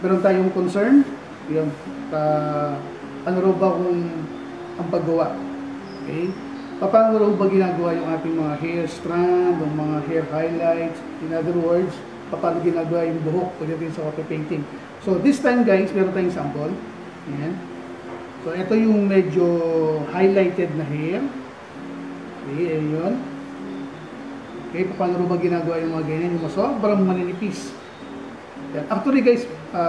meron tayong concern, yun, ano raw ba kung ang paggawa? Okay? Paano raw ba ginagawa yung ating mga hair strand, yung mga hair highlights? In other words, paano ginagawa yung buhok pagdating sa copy painting? So this time guys, meron tayong sample. Ayan. So ito yung medyo highlighted na hair. Okay, ayun. Okay, paano raw ba ginagawa yung mga ganyan? Yung sobrang maninipis. Yan. Actually guys,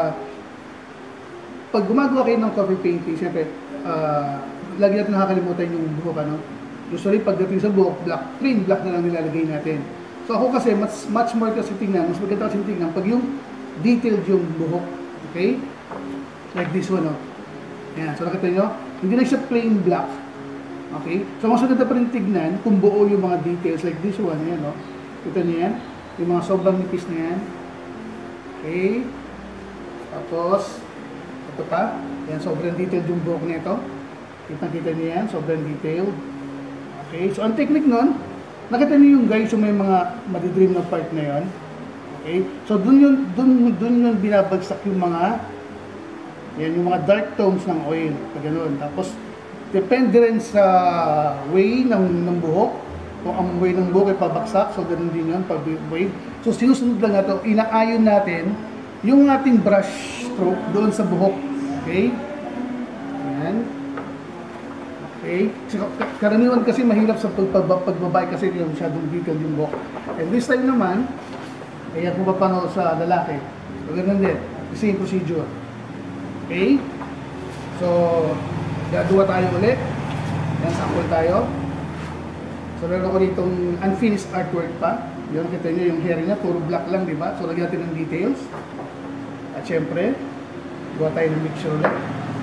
pag gumagawa kayo ng cover painting, siyempre, lagi natin nakakalimutan yung buhok, ano? Usually, pagdating sa buhok, plain black na lang nilalagay natin. So ako kasi, much more kasi tingnan, mas maganda kasi tingnan, pag yung detailed yung buhok, okay? Like this one, oh. Yan, so nakita nyo? Hindi na siya plain black. Okay? So mas maganda pa rin tignan kung buo yung mga details, like this one, yan, oh. Kita nyo yan? Yung mga sobrang nipis na yan. Okay? Tapos, ito pa. Yan, sobrang detailed yung buhok nito. Kita-kita niyo yan, sobrang detailed. Okay, so ang technique nun, nakita niyo yung guys, yung may mga madidream na part na yon. Okay, so dun yun binabagsak yung mga, yan, yung mga dark tones ng oil. Ganun. Tapos, depende rin sa way ng buhok. Kung ang way ng buhok ay pabaksak, so ganun din yun, pag-wave. So sinusunod lang natin, inaayon natin yung ating brush stroke doon sa buhok. Okay? Ayan. Okay? So, karaniwan kasi mahirap sa pagbabay kasi yung masyadong detailed yung buhok. And this time naman, kaya kung paano sa lalaki. So, ganun din. The same procedure. Okay? So, gagawa tayo ulit. Yan, sample tayo. So, meron ko ditong unfinished artwork pa. Yun, kita nyo yung hair niya, puro black lang, di ba? So, lagyan natin ng details. At syempre, gawa tayo ng mixture ulit.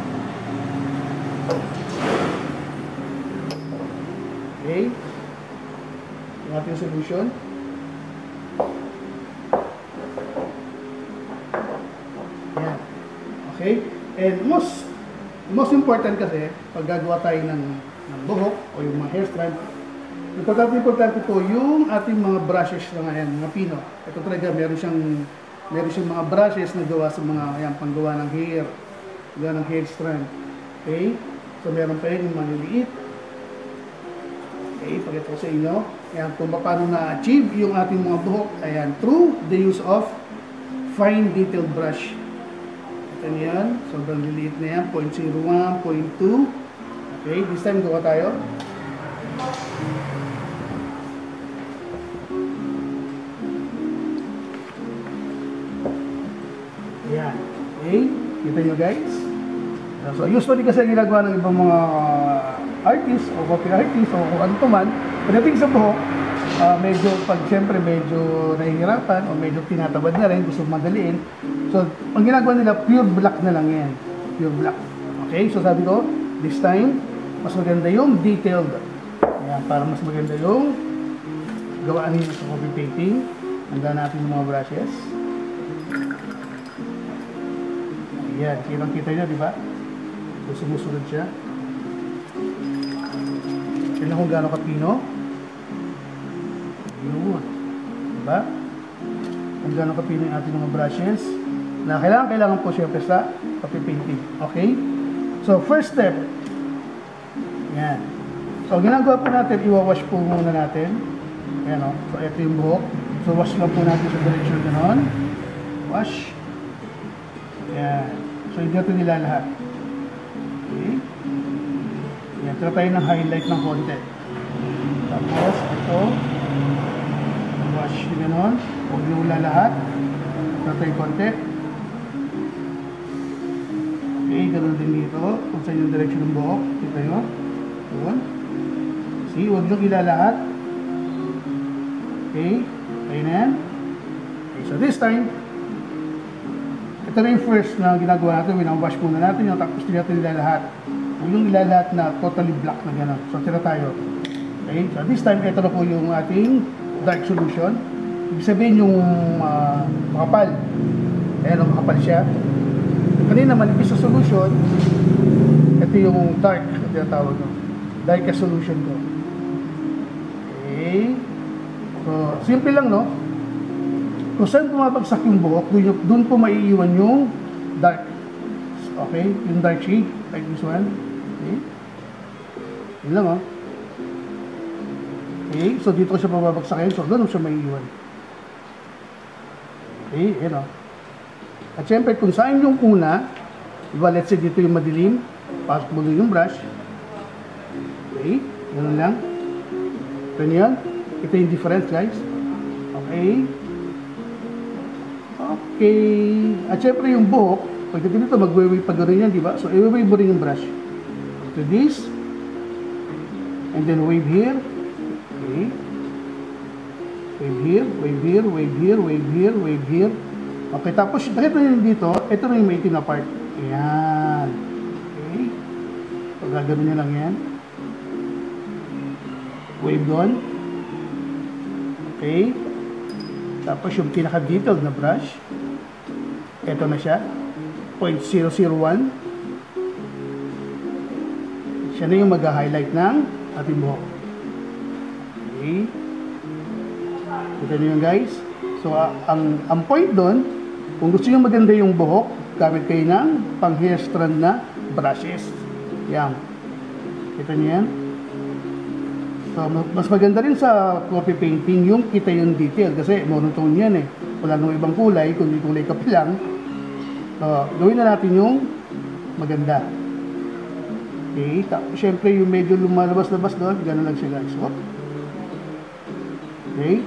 Okay. Yung ating solution. Yan. Okay. And most important kasi, pag gagawa tayo ng buhok o yung mga hair strand, importante po yung ating mga brushes na yan, mga pino. Ito talaga, meron siyang mga brushes na gawa sa mga, ayan, panggawa ng hair, gawa ng hair strand. Okay? So, meron pa yun yung maliliit. Okay, pakita ko sa inyo. Ayan, kung paano na-achieve yung ating mga buhok, ayan, through the use of fine detailed brush. Ito yan, sobrang liliit na yan, 0.01, 0.2. Okay, this time gawa tayo. Ayan, okay, kita nyo guys. So usually kasi ang ginagawa ng ibang mga artist o copy artist o kung ano to man, pagdating sa buhok, siyempre medyo nahihirapan o medyo tinatabad na rin, gusto madaliin. So, ang ginagawa nila, pure black na lang yan. Pure black. Okay, so sabi ko, this time, mas maganda yung detailed. Ayan, para mas maganda yung gawaan nila sa copy painting. Handa natin yung mga brushes. Ayan, kitang-kita nyo, di ba? So, sumusunod siya. Tignan kung gaano kapino. Yun. Diba? Kung gaano kapino yung ating mga brushes. Na kailangan po syempre sa copy painting. Okay? So, first step. Yan. So, ginagawa po natin, iwawash po muna natin. Ayan o. So, ito yung buhok. So, wash lang po natin sa direction ganon. Wash. Yan. So, hindi natin nila lahat. Okay. Yan. Tira tayo ng highlight ng konti. Tapos, ito. Wash yung ganon. Huwag nyo wala lahat. Tira tayo konti. Okay. Ganon din dito. Kung saan yung direction ng buhok. Kita nyo. Yun. See, huwag nyo ilalahat. Okay. Tayo na yan. Okay. So, this time, ito na yung first na ginagawa natin. Winawash muna natin yung tapos tira natin ilalahat. Huwag yung ilalahat na totally black na gano'n. So, tira tayo. Okay. So, this time, ito na po yung ating dark solution. Ibig sabihin yung makapal. Ayan, makapal siya. Kanina, manipis sa solution. Ito yung dark na tinatawag ko. Dark solution ko. Okay. So, simple lang, no? Kung saan pumapagsak yung buhok, doon po maiiwan yung dark. Okay, yung dark shade, like this one. Okay. Yun lang, oh. Okay, so dito ko siya pababagsakin, so doon siya maiiwan. Okay, yun, oh. At syempre, kung saan yung una, diba, let's say dito yung madilim, pasok mo yung brush. Okay, ganoon lang. Ito yan. Ito yung difference, guys. Okay. Okay. At syempre yung buhok, pagdating dito, mag-wave pa ganoon yan, diba? So, i-wave mo rin yung brush. To this. And then wave here. Okay. Wave here, wave here, wave here, wave here, wave here. Okay, tapos nakita nyo dito, ito na yung maitim na part. Ayan. Okay. So, gagawin nyo lang yan. Wave doon. Okay. Tapos yung pinaka-detailed na brush. Ito na siya. 0.001. Siya na yung mag-highlight ng ating buhok. Okay. Kita nyo yun, guys. So, ang point doon, kung gusto nyo maganda yung buhok, gamit kayo ng pang hair strand na brushes. Yan. Kita nyo yan. So, mas maganda rin sa coffee painting yung kita yung detail kasi monotone yan eh. Wala nang ibang kulay, kundi kulay kape lang. So, gawin na natin yung maganda. Okay. Tapos, syempre, yung medyo lumalabas-labas doon, gano'n lang siya, guys. Okay.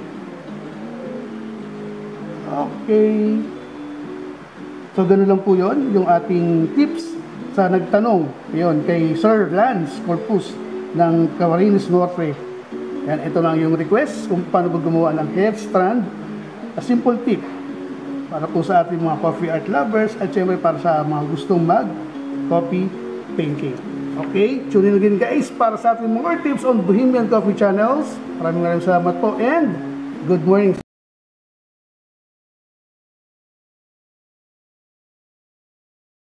Okay. So, gano'n lang po yun, yung ating tips sa nagtanong. Yun, kay Sir Lance Corpus ng Camarines Norte. Yan, ito lang yung request kung paano gumawa ng hair strand. A simple tip para po sa ating mga coffee art lovers at syempre para sa mga gustong mag-coffee painting. Okay, tune in again, guys, para sa ating more tips on Bohemian Coffee Channels. Maraming salamat po and good morning.